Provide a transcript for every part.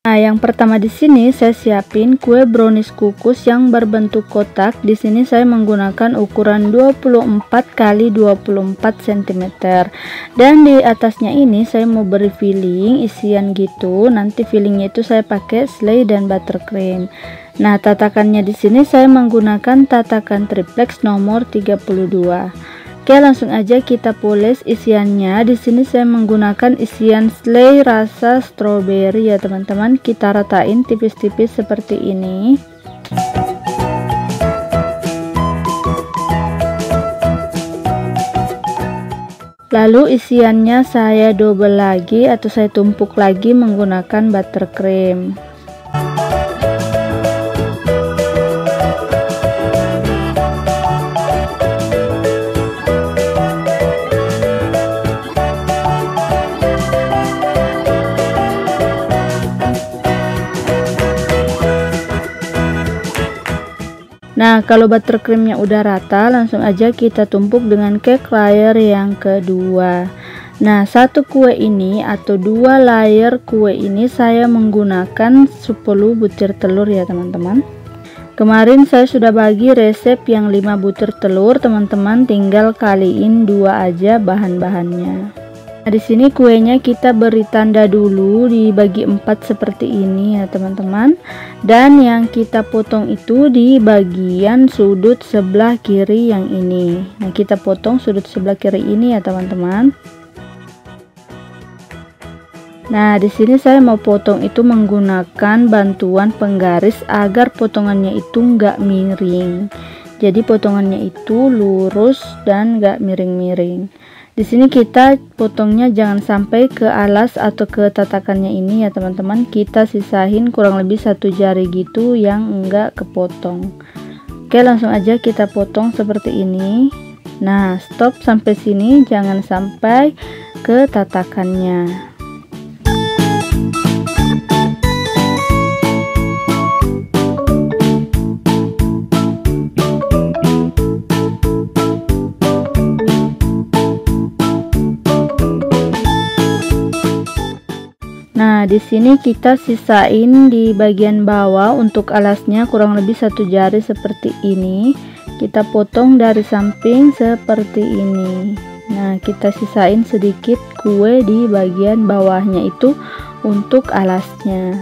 Nah, yang pertama di sini saya siapin kue brownies kukus yang berbentuk kotak. Di sini saya menggunakan ukuran 24 x 24 cm. Dan di atasnya ini saya mau beri filling isian gitu. Nanti fillingnya itu saya pakai selai dan buttercream. Nah, tatakannya di sini saya menggunakan tatakan triplex nomor 32. Oke, langsung aja kita poles isiannya. Di sini saya menggunakan isian selai rasa strawberry ya teman-teman. Kita ratain tipis-tipis seperti ini. Lalu isiannya saya double lagi atau saya tumpuk lagi menggunakan buttercream. Nah, kalau buttercreamnya udah rata, langsung aja kita tumpuk dengan cake layer yang kedua. Nah, satu kue ini atau 2 layer kue ini saya menggunakan 10 butir telur ya teman-teman. Kemarin saya sudah bagi resep yang 5 butir telur, teman-teman tinggal kaliin 2 aja bahan-bahannya. Nah, di sini kuenya kita beri tanda dulu dibagi 4 seperti ini ya teman-teman. Dan yang kita potong itu di bagian sudut sebelah kiri yang ini. Nah, kita potong sudut sebelah kiri ini ya teman-teman. Nah, di sini saya mau potong itu menggunakan bantuan penggaris agar potongannya itu enggak miring. Jadi potongannya itu lurus dan enggak miring-miring. Di sini kita potongnya jangan sampai ke alas atau ke tatakannya ini ya teman-teman. Kita sisahin kurang lebih 1 jari gitu yang enggak kepotong. Oke, langsung aja kita potong seperti ini. Nah, stop sampai sini, jangan sampai ke tatakannya. Nah, di sini kita sisain di bagian bawah untuk alasnya kurang lebih 1 jari seperti ini. Kita potong dari samping seperti ini. Nah, kita sisain sedikit kue di bagian bawahnya itu untuk alasnya.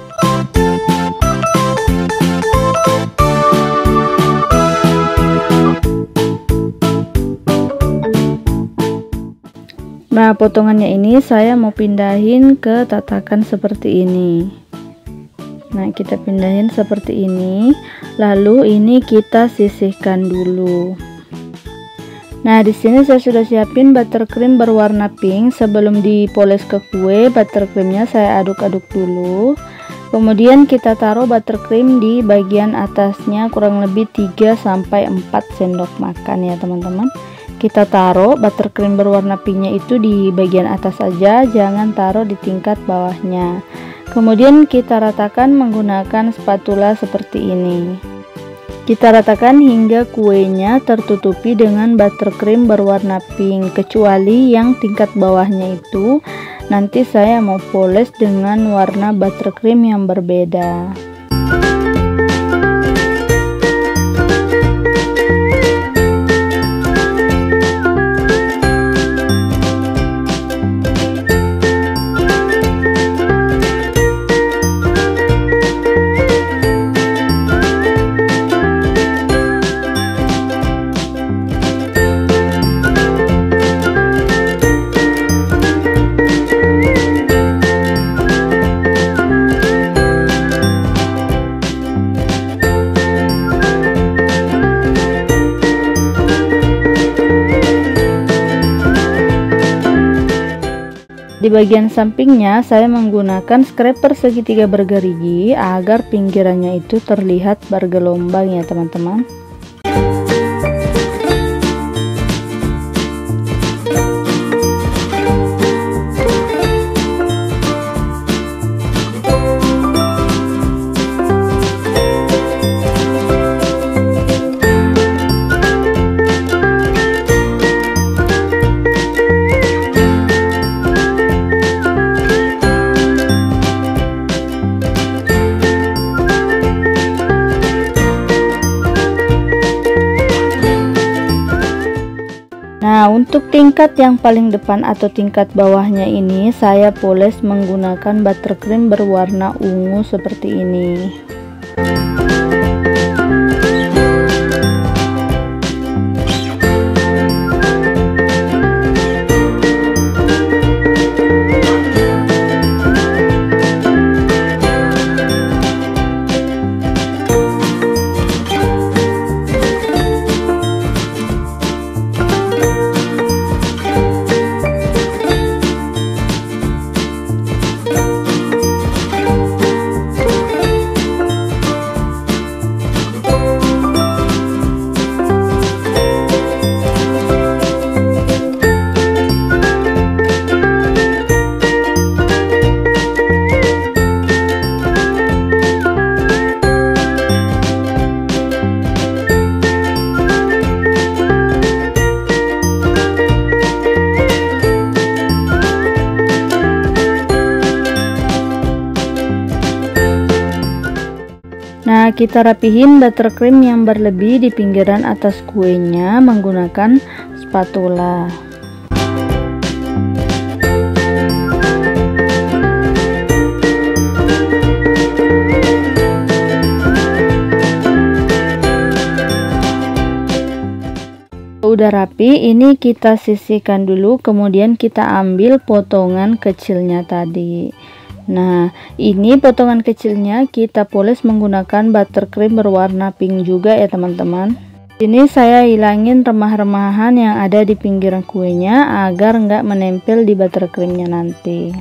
Nah, potongannya ini saya mau pindahin ke tatakan seperti ini. Nah, kita pindahin seperti ini. Lalu ini kita sisihkan dulu. Nah, di sini saya sudah siapin buttercream berwarna pink. Sebelum dipoles ke kue, buttercreamnya saya aduk-aduk dulu. Kemudian kita taruh buttercream di bagian atasnya kurang lebih 3-4 sendok makan ya teman-teman. Kita taruh buttercream berwarna pinknya itu di bagian atas saja, jangan taruh di tingkat bawahnya. Kemudian kita ratakan menggunakan spatula seperti ini. Kita ratakan hingga kuenya tertutupi dengan buttercream berwarna pink, kecuali yang tingkat bawahnya itu nanti saya mau poles dengan warna buttercream yang berbeda. Di bagian sampingnya saya menggunakan scraper segitiga bergerigi agar pinggirannya itu terlihat bergelombang ya teman-teman. Nah, untuk tingkat yang paling depan atau tingkat bawahnya ini saya poles menggunakan buttercream berwarna ungu seperti ini. Nah, kita rapihin buttercream yang berlebih di pinggiran atas kuenya menggunakan spatula. Udah rapi, ini kita sisihkan dulu, kemudian kita ambil potongan kecilnya tadi. Nah, ini potongan kecilnya kita poles menggunakan buttercream berwarna pink juga ya teman-teman. Ini saya hilangin remah-remahan yang ada di pinggiran kuenya agar nggak menempel di buttercreamnya nanti.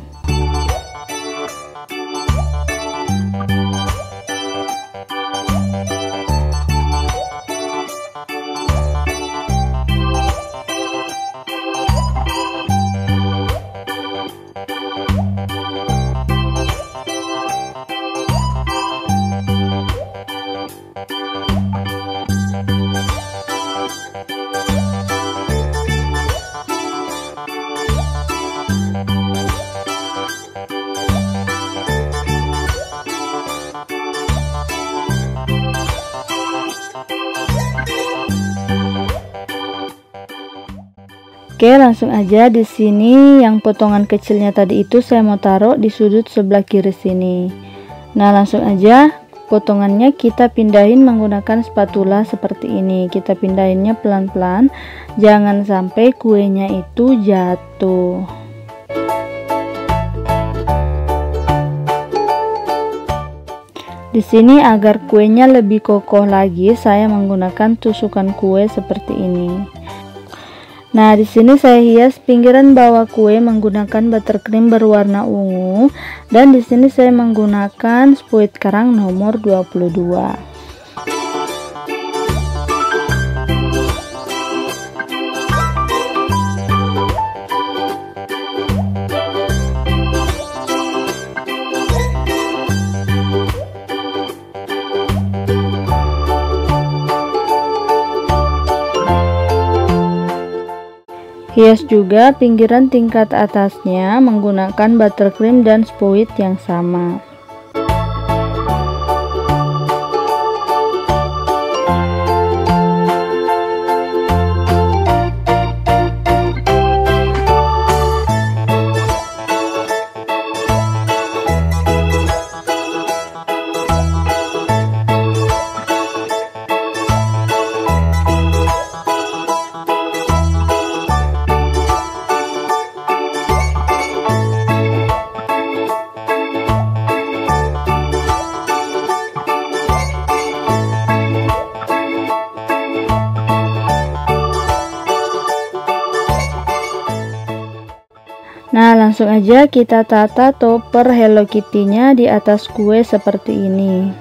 Oke, langsung aja di sini yang potongan kecilnya tadi itu saya mau taruh di sudut sebelah kiri sini. Nah, langsung aja potongannya kita pindahin menggunakan spatula seperti ini. Kita pindahinnya pelan-pelan, jangan sampai kuenya itu jatuh. Di sini agar kuenya lebih kokoh lagi, saya menggunakan tusukan kue seperti ini. Nah, di sini saya hias pinggiran bawah kue menggunakan buttercream berwarna ungu, dan di sini saya menggunakan spuit kerang nomor 22. Hias juga pinggiran tingkat atasnya menggunakan buttercream dan spuit yang sama. Nah, langsung aja kita tata topper Hello Kitty-nya di atas kue seperti ini.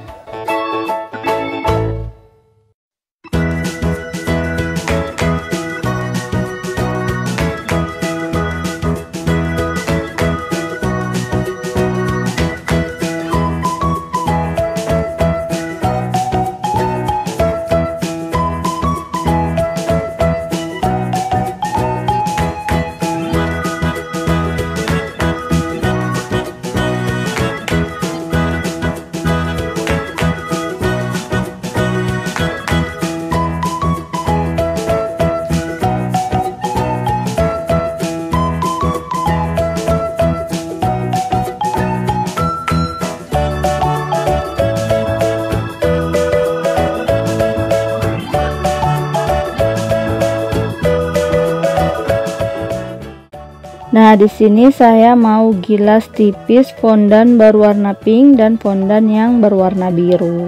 Nah, di sini saya mau gilas tipis fondan berwarna pink dan fondan yang berwarna biru.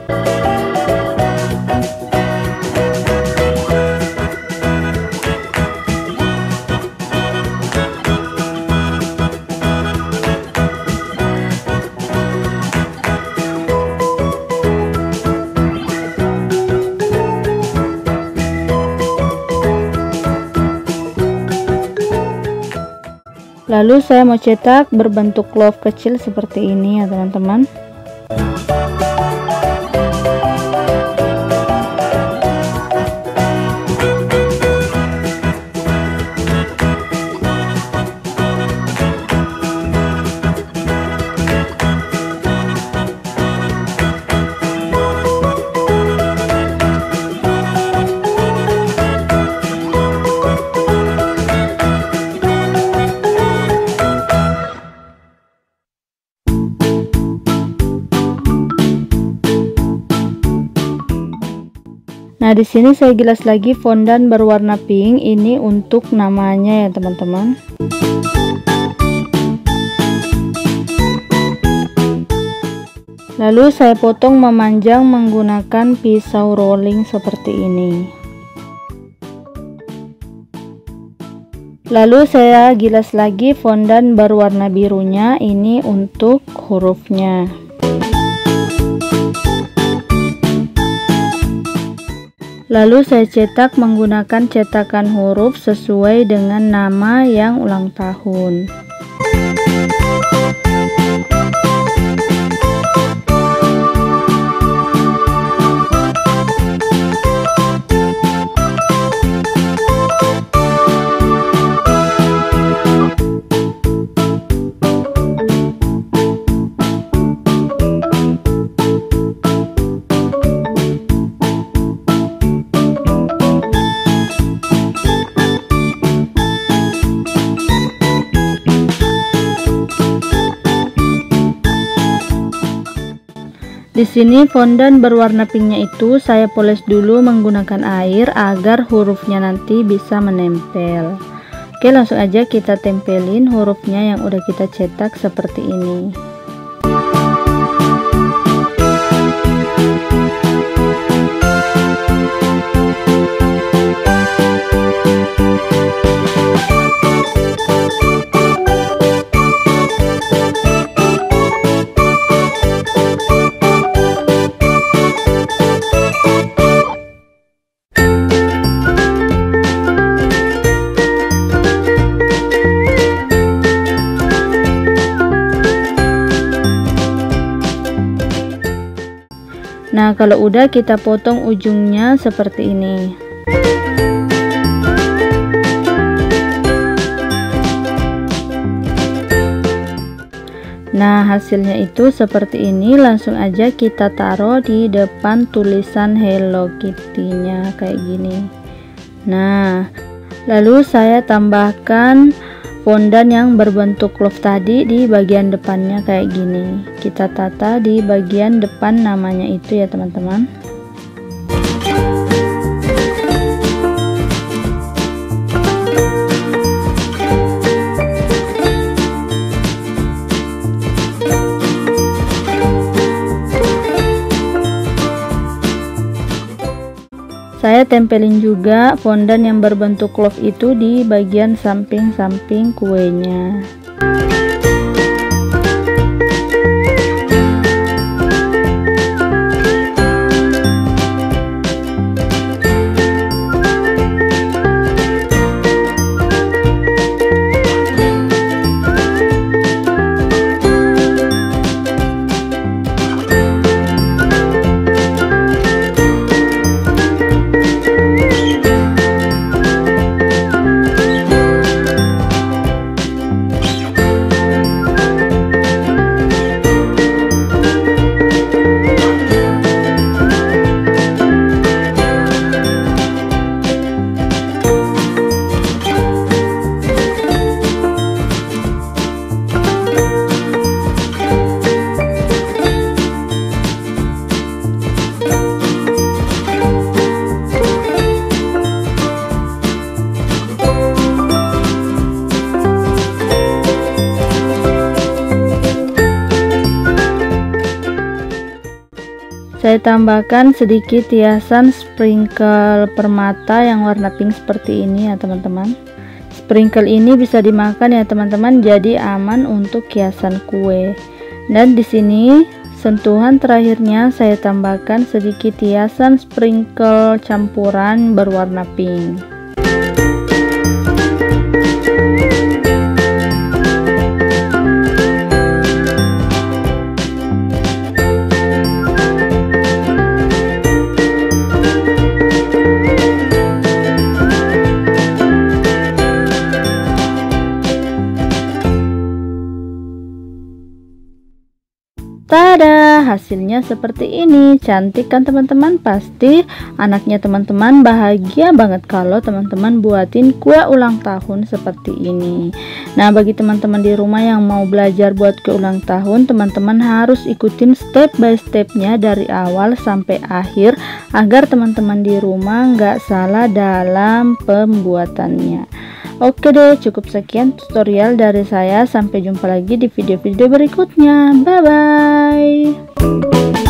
Lalu saya mau cetak berbentuk love kecil seperti ini ya teman-teman. Nah, di sini saya gilas lagi fondan berwarna pink ini untuk namanya ya teman-teman. Lalu saya potong memanjang menggunakan pisau rolling seperti ini. Lalu saya gilas lagi fondan berwarna birunya ini untuk hurufnya. Lalu saya cetak menggunakan cetakan huruf sesuai dengan nama yang ulang tahun. Di sini fondan berwarna pinknya itu saya poles dulu menggunakan air agar hurufnya nanti bisa menempel. Oke, langsung aja kita tempelin hurufnya yang udah kita cetak seperti ini. Nah, kalau udah kita potong ujungnya seperti ini. Nah, hasilnya itu seperti ini. Langsung aja kita taruh di depan tulisan Hello Kitty-nya kayak gini. Nah, lalu saya tambahkan fondan yang berbentuk love tadi di bagian depannya kayak gini. Kita tata di bagian depan namanya itu ya teman-teman. Saya tempelin juga fondan yang berbentuk love itu di bagian samping-samping kuenya. Saya tambahkan sedikit hiasan sprinkle permata yang warna pink seperti ini ya teman-teman. Sprinkle ini bisa dimakan ya teman-teman, jadi aman untuk hiasan kue. Dan di sini sentuhan terakhirnya saya tambahkan sedikit hiasan sprinkle campuran berwarna pink. Tada, hasilnya seperti ini. Cantik kan teman-teman? Pasti anaknya teman-teman bahagia banget kalau teman-teman buatin kue ulang tahun seperti ini. Nah, bagi teman-teman di rumah yang mau belajar buat kue ulang tahun, teman-teman harus ikutin step by stepnya dari awal sampai akhir agar teman-teman di rumah nggak salah dalam pembuatannya. Oke deh, cukup sekian tutorial dari saya. Sampai jumpa lagi di video-video berikutnya. Bye bye.